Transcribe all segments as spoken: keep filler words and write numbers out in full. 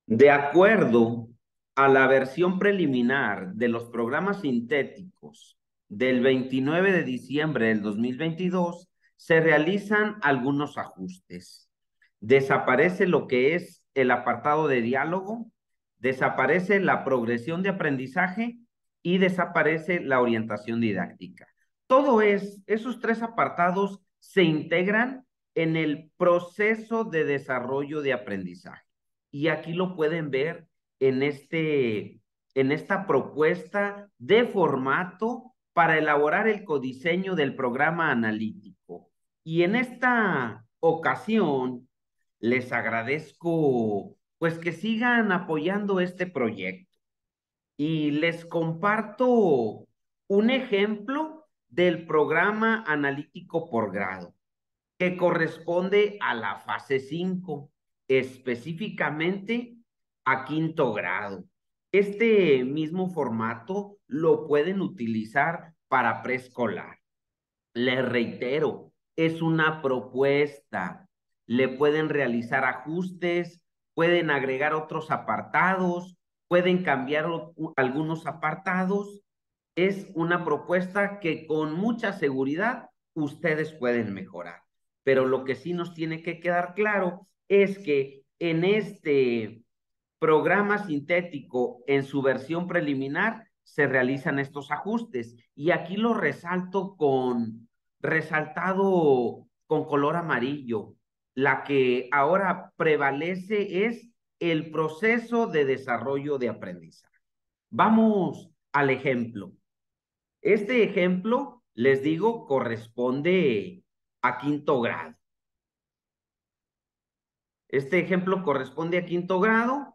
De acuerdo a la versión preliminar de los programas sintéticos del veintinueve de diciembre del dos mil veintidós, se realizan algunos ajustes. Desaparece lo que es el apartado de diálogo, desaparece la progresión de aprendizaje y desaparece la orientación didáctica. Todo es, esos tres apartados se integran en el proceso de desarrollo de aprendizaje. Y aquí lo pueden ver en, este, en esta propuesta de formato para elaborar el codiseño del programa analítico. Y en esta ocasión les agradezco pues que sigan apoyando este proyecto y les comparto un ejemplo del programa analítico por grado que corresponde a la fase cinco, específicamente a quinto grado. Este mismo formato lo pueden utilizar para preescolar. Les reitero, es una propuesta. Le pueden realizar ajustes, pueden agregar otros apartados, pueden cambiar algunos apartados. Es una propuesta que con mucha seguridad ustedes pueden mejorar. Pero lo que sí nos tiene que quedar claro es que en este programa sintético, en su versión preliminar, se realizan estos ajustes. Y aquí lo resalto con, resaltado con color amarillo. La que ahora prevalece es el proceso de desarrollo de aprendizaje. Vamos al ejemplo. Este ejemplo, les digo, corresponde a quinto grado. Este ejemplo corresponde a quinto grado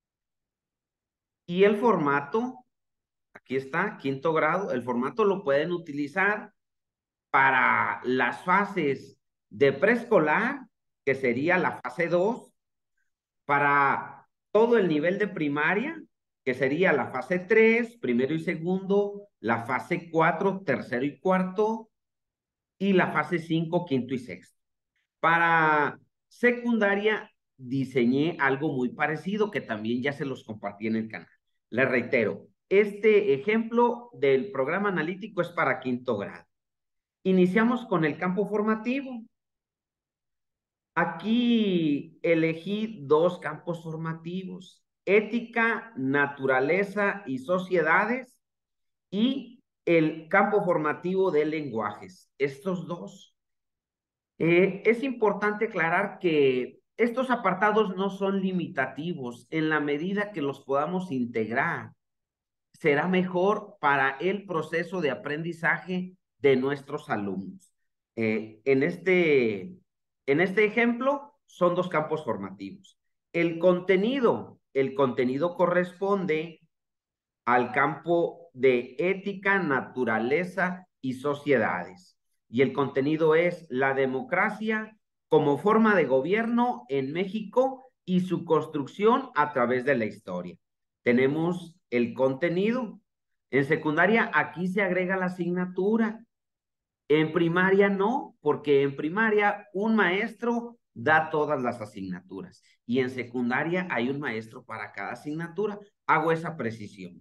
y el formato, aquí está, quinto grado, el formato lo pueden utilizar para las fases de preescolar, que sería la fase dos, para todo el nivel de primaria, que sería la fase tres, primero y segundo, la fase cuatro, tercero y cuarto, y la fase cinco, quinto y sexto. Para secundaria diseñé algo muy parecido que también ya se los compartí en el canal. Les reitero, este ejemplo del programa analítico es para quinto grado. Iniciamos con el campo formativo. Aquí elegí dos campos formativos: ética, naturaleza y sociedades, y el campo formativo de lenguajes. Estos dos. Eh, es importante aclarar que estos apartados no son limitativos. En la medida que los podamos integrar, será mejor para el proceso de aprendizaje de nuestros alumnos. Eh, en este, en este ejemplo son dos campos formativos. El contenido, el contenido corresponde al campo de ética, naturaleza y sociedades. Y el contenido es la democracia como forma de gobierno en México y su construcción a través de la historia. Tenemos el contenido. En secundaria aquí se agrega la asignatura. En primaria no, porque en primaria un maestro da todas las asignaturas y en secundaria hay un maestro para cada asignatura. Hago esa precisión.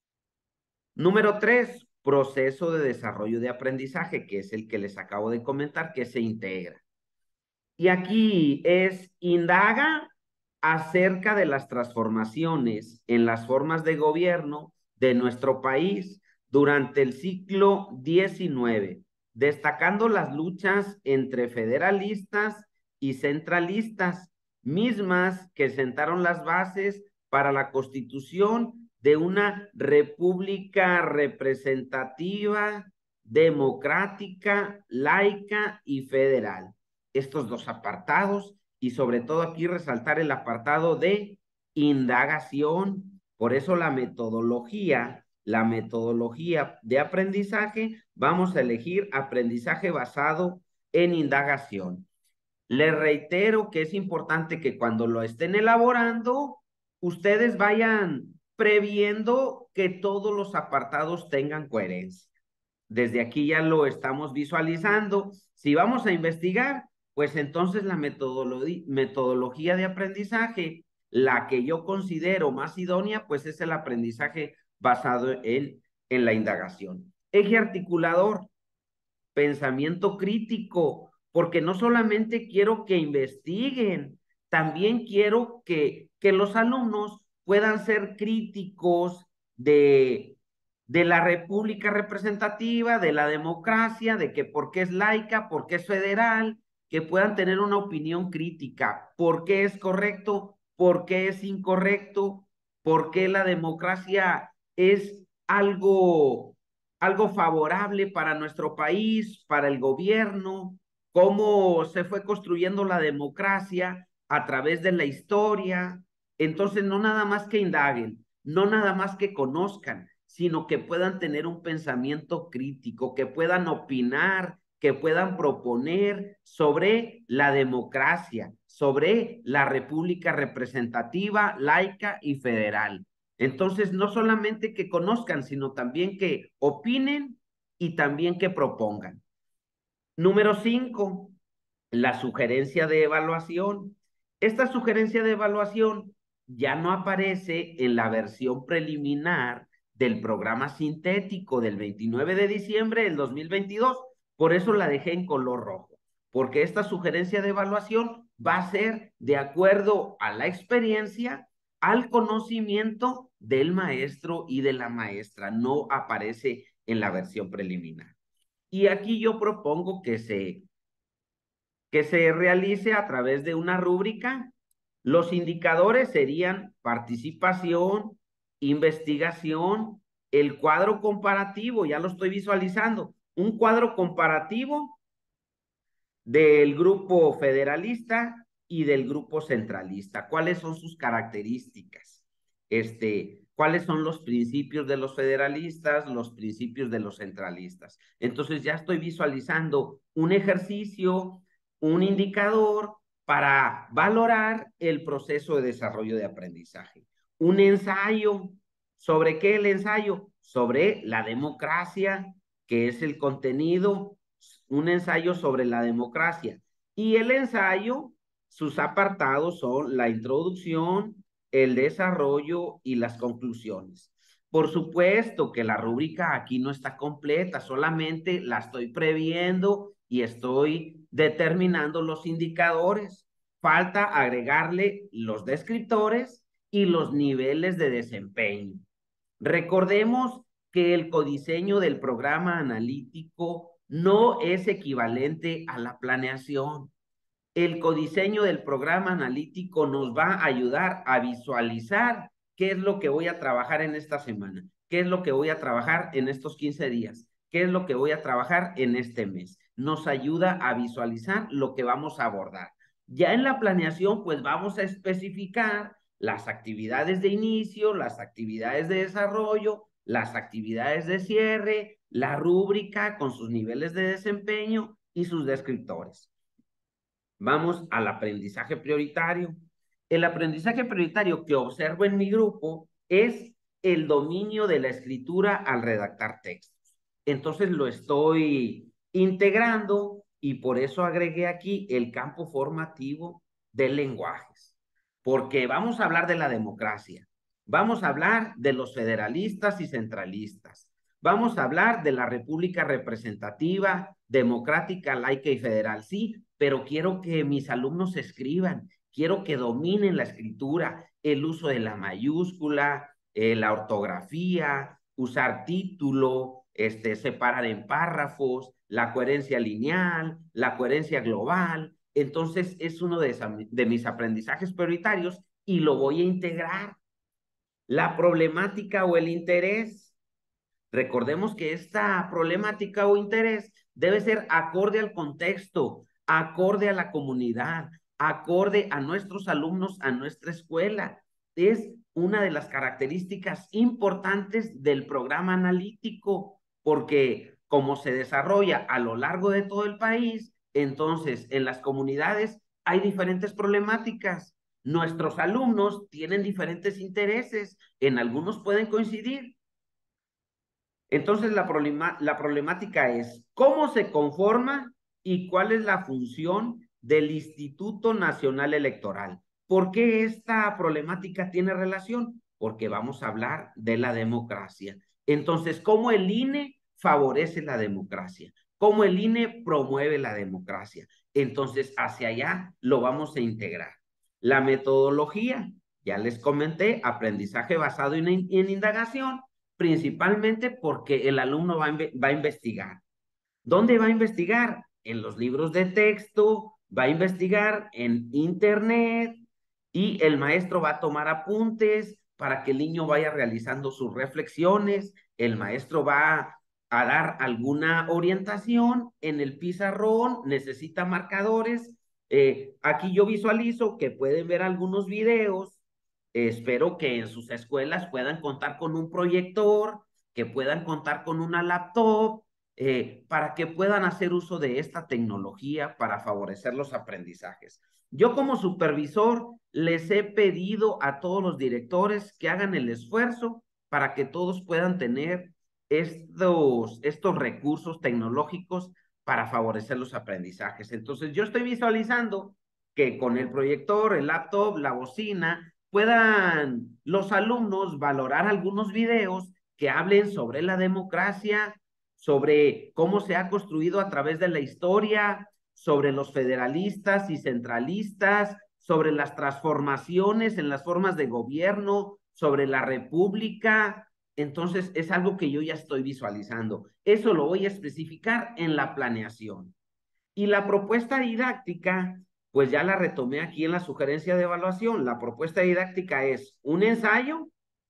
Número tres, proceso de desarrollo de aprendizaje, que es el que les acabo de comentar, que se integra. Y aquí es indaga acerca de las transformaciones en las formas de gobierno de nuestro país durante el siglo diecinueve, destacando las luchas entre federalistas y centralistas, mismas que sentaron las bases para la constitución de una república representativa, democrática, laica y federal. Estos dos apartados y sobre todo aquí resaltar el apartado de indagación. Por eso la metodología, la metodología de aprendizaje, vamos a elegir aprendizaje basado en indagación. Les reitero que es importante que cuando lo estén elaborando, ustedes vayan previendo que todos los apartados tengan coherencia. Desde aquí ya lo estamos visualizando. Si vamos a investigar, pues entonces la metodolo metodología de aprendizaje la que yo considero más idónea, pues es el aprendizaje basado en, en la indagación. Eje articulador, pensamiento crítico, porque no solamente quiero que investiguen, también quiero que, que los alumnos puedan ser críticos de, de la república representativa, de la democracia, de que por qué es laica, por qué es federal, que puedan tener una opinión crítica, por qué es correcto, por qué es incorrecto, por qué la democracia es algo algo favorable para nuestro país, para el gobierno, cómo se fue construyendo la democracia a través de la historia. Entonces, no nada más que indaguen, no nada más que conozcan, sino que puedan tener un pensamiento crítico, que puedan opinar, que puedan proponer sobre la democracia, sobre la república representativa, laica y federal. Entonces, no solamente que conozcan, sino también que opinen y también que propongan. Número cinco, la sugerencia de evaluación. Esta sugerencia de evaluación ya no aparece en la versión preliminar del programa sintético del veintinueve de diciembre del dos mil veintidós. Por eso la dejé en color rojo, porque esta sugerencia de evaluación va a ser de acuerdo a la experiencia, al conocimiento del maestro y de la maestra. No aparece en la versión preliminar. Y aquí yo propongo que se que se realice a través de una rúbrica. Los indicadores serían participación, investigación, el cuadro comparativo, ya lo estoy visualizando, un cuadro comparativo del grupo federalista y del grupo centralista. ¿Cuáles son sus características? Este, ¿cuáles son los principios de los federalistas, los principios de los centralistas? Entonces ya estoy visualizando un ejercicio, un indicador para valorar el proceso de desarrollo de aprendizaje. Un ensayo. ¿Sobre qué el ensayo? Sobre la democracia, que es el contenido, un ensayo sobre la democracia. Y el ensayo, sus apartados son la introducción, el desarrollo y las conclusiones. Por supuesto que la rúbrica aquí no está completa, solamente la estoy previendo y estoy determinando los indicadores. Falta agregarle los descriptores y los niveles de desempeño. Recordemos que el codiseño del programa analítico no es equivalente a la planeación. El codiseño del programa analítico nos va a ayudar a visualizar qué es lo que voy a trabajar en esta semana, qué es lo que voy a trabajar en estos quince días, qué es lo que voy a trabajar en este mes. Nos ayuda a visualizar lo que vamos a abordar. Ya en la planeación, pues vamos a especificar las actividades de inicio, las actividades de desarrollo, las actividades de cierre, la rúbrica con sus niveles de desempeño y sus descriptores. Vamos al aprendizaje prioritario. El aprendizaje prioritario que observo en mi grupo es el dominio de la escritura al redactar textos. Entonces lo estoy integrando y por eso agregué aquí el campo formativo de lenguajes. Porque vamos a hablar de la democracia, vamos a hablar de los federalistas y centralistas, vamos a hablar de la república representativa, democrática, laica y federal, sí, pero quiero que mis alumnos escriban, quiero que dominen la escritura, el uso de la mayúscula, eh, la ortografía, usar título, este, separar en párrafos, la coherencia lineal, la coherencia global. Entonces es uno de, esa, de mis aprendizajes prioritarios y lo voy a integrar. La problemática o el interés. Recordemos que esta problemática o interés debe ser acorde al contexto, acorde a la comunidad, acorde a nuestros alumnos, a nuestra escuela. Es una de las características importantes del programa analítico, porque como se desarrolla a lo largo de todo el país, entonces en las comunidades hay diferentes problemáticas. Nuestros alumnos tienen diferentes intereses, en algunos pueden coincidir. Entonces la, problema, la problemática es cómo se conforma y cuál es la función del Instituto Nacional Electoral. ¿Por qué esta problemática tiene relación? Porque vamos a hablar de la democracia. Entonces, ¿cómo el I N E favorece la democracia? ¿Cómo el I N E promueve la democracia? Entonces, hacia allá lo vamos a integrar. La metodología, ya les comenté, aprendizaje basado en, en indagación, principalmente porque el alumno va a, va a investigar. ¿Dónde va a investigar? En los libros de texto, va a investigar en internet y el maestro va a tomar apuntes para que el niño vaya realizando sus reflexiones. El maestro va a dar alguna orientación en el pizarrón, necesita marcadores. Eh, aquí yo visualizo que pueden ver algunos videos. Eh, espero que en sus escuelas puedan contar con un proyector, que puedan contar con una laptop, eh, para que puedan hacer uso de esta tecnología para favorecer los aprendizajes. Yo como supervisor les he pedido a todos los directores que hagan el esfuerzo para que todos puedan tener estos, estos recursos tecnológicos para favorecer los aprendizajes. Entonces yo estoy visualizando que con el proyector, el laptop, la bocina, puedan los alumnos valorar algunos videos que hablen sobre la democracia, sobre cómo se ha construido a través de la historia, sobre los federalistas y centralistas, sobre las transformaciones en las formas de gobierno, sobre la república. Entonces, es algo que yo ya estoy visualizando. Eso lo voy a especificar en la planeación. Y la propuesta didáctica, pues ya la retomé aquí en la sugerencia de evaluación. La propuesta didáctica es un ensayo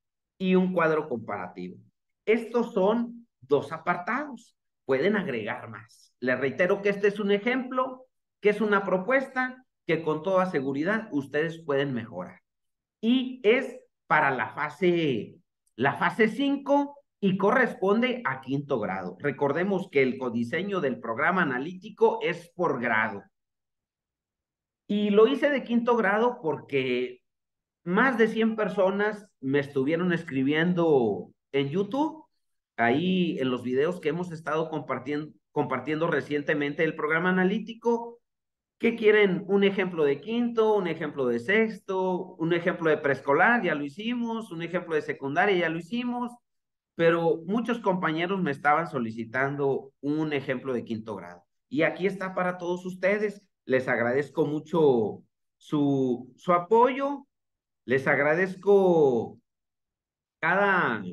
y un cuadro comparativo. Estos son dos apartados. Pueden agregar más. Les reitero que este es un ejemplo, que es una propuesta que con toda seguridad ustedes pueden mejorar. Y es para la fase, la fase cinco y corresponde a quinto grado. Recordemos que el codiseño del programa analítico es por grado. Y lo hice de quinto grado porque más de cien personas me estuvieron escribiendo en YouTube, ahí en los videos que hemos estado compartiendo, compartiendo recientemente el programa analítico, que quieren un ejemplo de quinto, un ejemplo de sexto, un ejemplo de preescolar, ya lo hicimos, un ejemplo de secundaria, ya lo hicimos, pero muchos compañeros me estaban solicitando un ejemplo de quinto grado. Y aquí está para todos ustedes. Les agradezco mucho su, su apoyo. Les agradezco cada,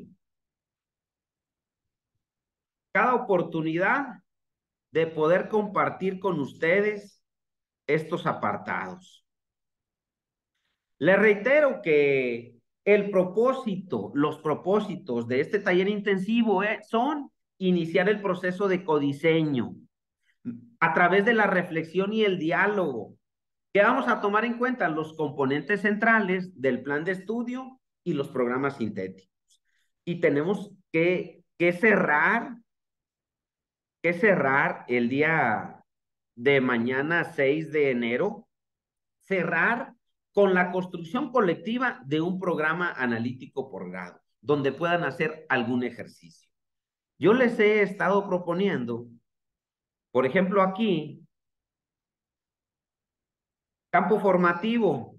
cada oportunidad de poder compartir con ustedes estos apartados. Les reitero que el propósito, los propósitos de este taller intensivo eh, son iniciar el proceso de codiseño a través de la reflexión y el diálogo, que vamos a tomar en cuenta los componentes centrales del plan de estudio y los programas sintéticos. Y tenemos que, que cerrar, que cerrar el día de mañana, seis de enero, cerrar con la construcción colectiva de un programa analítico por grado, donde puedan hacer algún ejercicio. Yo les he estado proponiendo, por ejemplo, aquí, campo formativo,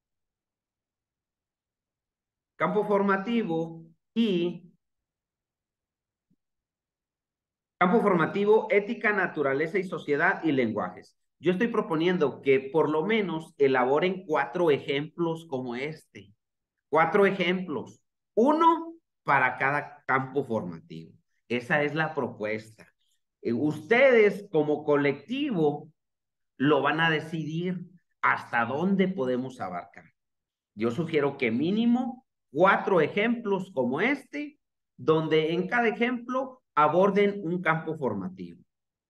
campo formativo y campo formativo, ética, naturaleza y sociedad y lenguajes. Yo estoy proponiendo que por lo menos elaboren cuatro ejemplos como este. Cuatro ejemplos. Uno para cada campo formativo. Esa es la propuesta. Eh, ustedes como colectivo lo van a decidir hasta dónde podemos abarcar. Yo sugiero que mínimo cuatro ejemplos como este, donde en cada ejemplo aborden un campo formativo.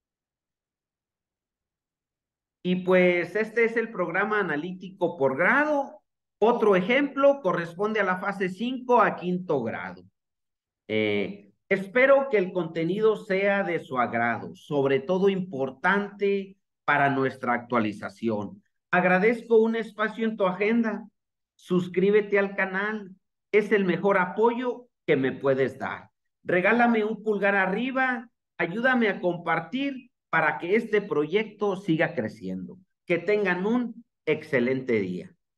Y pues este es el programa analítico por grado. Otro ejemplo corresponde a la fase cinco a quinto grado. Eh, espero que el contenido sea de su agrado, sobre todo importante para nuestra actualización. Agradezco un espacio en tu agenda. Suscríbete al canal. Es el mejor apoyo que me puedes dar. Regálame un pulgar arriba. Ayúdame a compartir para que este proyecto siga creciendo. Que tengan un excelente día.